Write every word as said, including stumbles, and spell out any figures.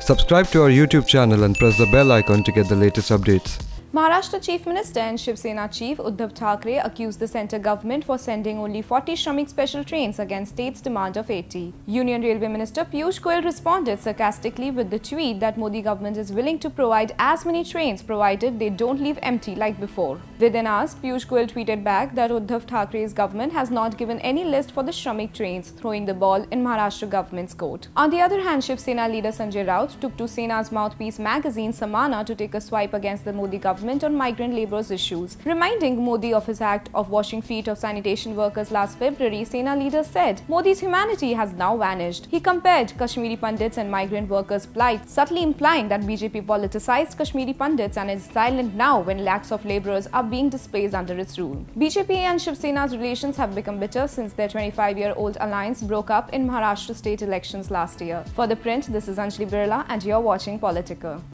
Subscribe to our YouTube channel and press the bell icon to get the latest updates. Maharashtra Chief Minister and Shiv Sena Chief Uddhav Thackeray accused the centre government for sending only forty Shramik special trains against state's demand of eighty. Union Railway Minister Piyush Goyal responded sarcastically with the tweet that Modi government is willing to provide as many trains provided they don't leave empty like before. Within hours, Piyush Goyal tweeted back that Uddhav Thackeray's government has not given any list for the Shramik trains, throwing the ball in Maharashtra government's court. On the other hand, Shiv Sena leader Sanjay Raut took to Sena's mouthpiece magazine Samana to take a swipe against the Modi government on migrant labourers issues. Reminding Modi of his act of washing feet of sanitation workers last February, Sena leader said Modi's humanity has now vanished. He compared Kashmiri Pandits and migrant workers' plight, subtly implying that B J P politicized Kashmiri Pandits and is silent now when lakhs of labourers are being displaced under its rule. B J P and Shiv Sena's relations have become bitter since their twenty-five-year-old alliance broke up in Maharashtra state elections last year. For The Print, this is Anjali Birla and you're watching Politica.